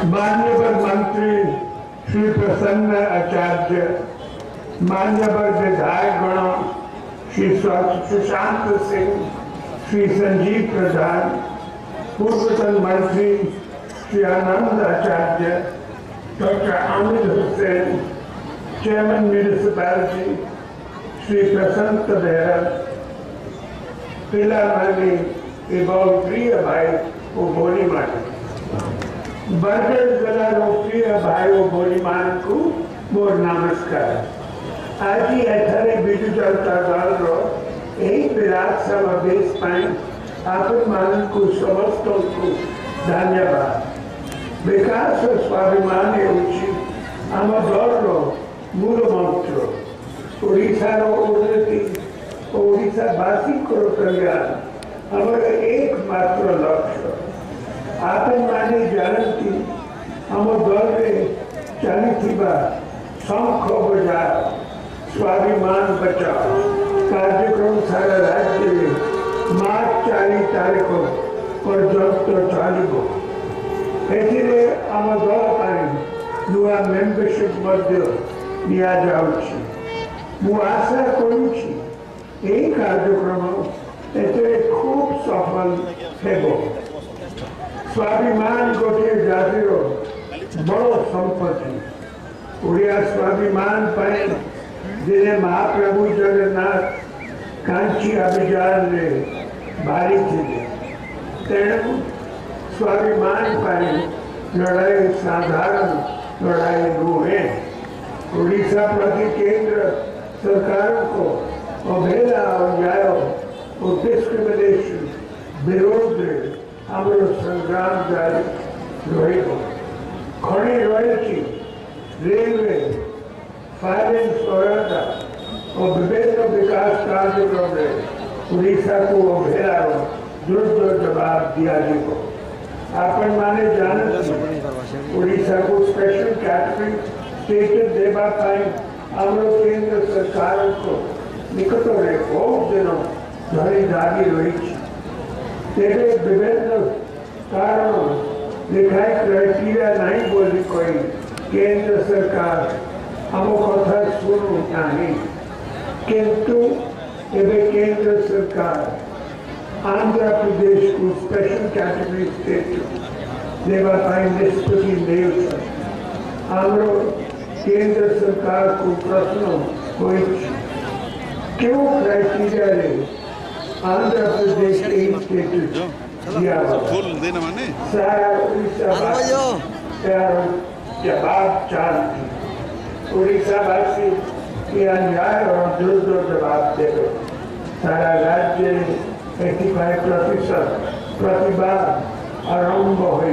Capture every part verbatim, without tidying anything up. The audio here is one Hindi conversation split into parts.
मान्यवर मंत्री श्री प्रसन्न आचार्य, मान्यवर विधायक गण श्री सुशांत सिंह, श्री संजीव प्रधान, पूर्वतन मंत्री Shri Anand Acharya, doctor Aamir Hussain, chairman municipality Shri Prasanna Behera, पिलामानी एवं प्रिय भाई वो बोली मान बरगढ़ जिला प्रिय भाई वो बोली मान को मोर नमस्कार। आज ही एथरे बिजु जनता दल रो यही विराट समावेश पाई आपन मान को समस्त को धन्यवाद। विकास और स्वाभिमान होची आम दल रो मूल मंत्र। ओडिशा रो उन्नति, ओडिशावासी को कल्याण हमारा एकमात्र लक्ष्य। आपन माने जानती हम दल में चली शंख बजाओ स्वाभिमान बचाओ कार्यक्रम सारा राज्य में मार्च चालीस तारीख पर्यंत चलो। एथिरे आम दल नुआ मेंबरशिप निया जाउछि। मु आशा करुछि एई कार्यक्रम एते खूब सफल हेबो। स्वाभिमान गोटे जातिर बड़ संपत्ति। ओडिया स्वाभिमान पाई दिने महाप्रभु जगन्नाथ कांची अभियान में बारी थे। तेणु स्वाभिमान पाई लड़ाई साधारण लड़ाई नुहे। ओडिशा प्रति केंद्र सरकार को अवहेला अन्याय और डिस्क्रिमिनेशन विरोध हमारे संग्राम जारी रहेगा। खनि रॉयल्टी, रेलवे, फाइनेंस सहायता और विभिन्न विकास कार्यक्रम में उड़ीसा को अवहेला द्रुत जवाब दिया जाएगा। आपन माने जानते उड़ीसा को स्पेशल कैटेगरी स्टेटस देवा पाई हमारे केंद्र सरकार को निकट में बहुत दिनों धरी जारी रही। तेरे विभिन्न कारणों लिखाई क्राइटेरिया नहीं बोली कोई केंद्र सरकार हम कथा सुनू नहीं। किंतु एवं केंद्र सरकार आंध्र प्रदेश को स्पेशल कैटेगरी स्टेट देवा पाई निष्पत्ति नहीं। हमरो केंद्र सरकार को प्रश्न हुई क्यों क्राइटेरिया ले आंध्र प्रदेश के स्टेटस दिया सारा उड़ीसा जवाब चाहती। उड़ीसा वासी के अन्याय और दुर्द जवाब दे दो। सारा राज्य पचासी प्रतिशत प्रतिभा आरंभ हुई।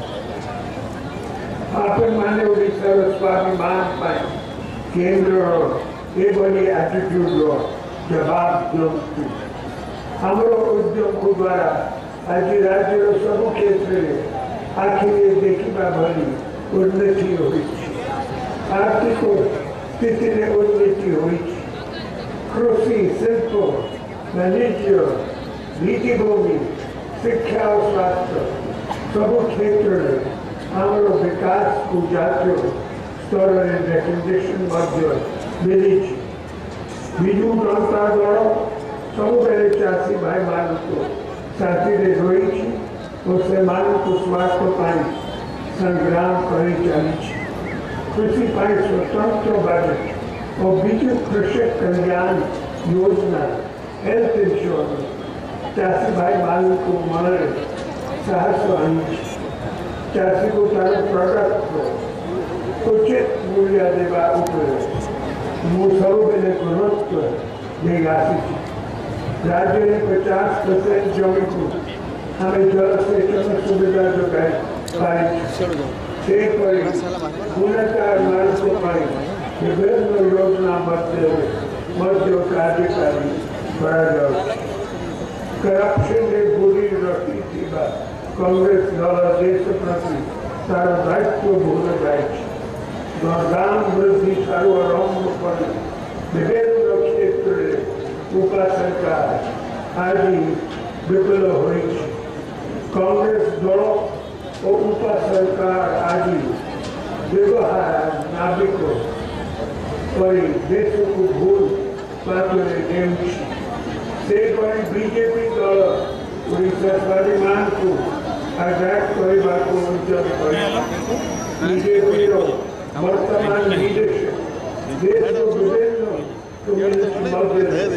आपन माने उड़ीसा स्वाभिमान पाई केंद्र ये बड़ी एटीट्यूड रो जवाब दो। हमारो उद्योग द्वारा आज राज्य सब क्षेत्र में आखिर देखा भली उन्नति हुई। आर्थिक स्थिति में उन्नति हुई। कृषि, शिल्प, वाणिज्य, नीतिभूमि, शिक्षा और स्वास्थ्य सब क्षेत्र में हमारो विकास को जातीय स्तर में रिकग्निशन मिली। बिजु जनता दल सब बेले चाषी भाई मान को साथी रही और से मान को स्वास्थ्य पाई संग्राम कर चली। कृषि पाई स्वतंत्र बजट और बिजु कृषक कल्याण योजना, हेल्थ इंश्योरेंस चाषी भाई मान को मन साहस आई। चाषी को तार प्रोडक्ट उचित मूल्य देवा मु सब बेले गुरुत्व नहीं आसी। राज्य में पचास परसेंट जमी को हमें जल सेचन सुविधा जोगाई विभिन्न योजना मध्य कार्यकारी करप्शन ने बुरी रखी थी कांग्रेस दल देश प्रति तार दायित्व भूल जाए। गांव वृद्धि सारू आरंभ कर विभिन्न क्षेत्र उपा सरकार आज विफल हुई। कांग्रेस दल और ऊपर सरकार आदि व्यवहार नागरिकों पर देशों को भूल पाते हैं से कोई बीजेपी दल उड़ीसा स्वाभिमान को आजाद करने को उद्यम करे बीजेपी रो वर्तमान लीडरशिप देश को विभिन्न कम्युनिटी मॉडल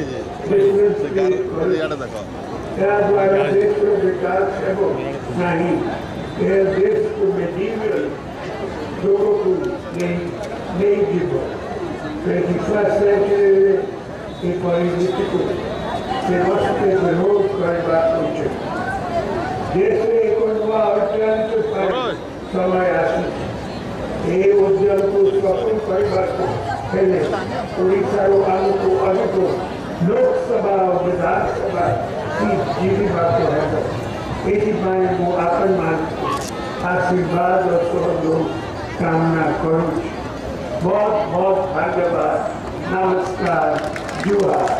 क्या द्वारा देश को विकास है नहीं यह देश को मेडीवल लोगों को नहीं नहीं जीवो twenty-first century की परिस्थिति को सेवक के विरोध करना उचित देश में एक और अत्यंत समय आसी ये उद्यम को सफल करने को पहले उड़ीसा रो आलू को अधिक लोकसभा और विधानसभा सीट जीवी बात है इसी बारे वो अपन मान आशीर्वाद और सहयोग कामना करूँ बहुत बहुत धन्यवाद नमस्कार जुआ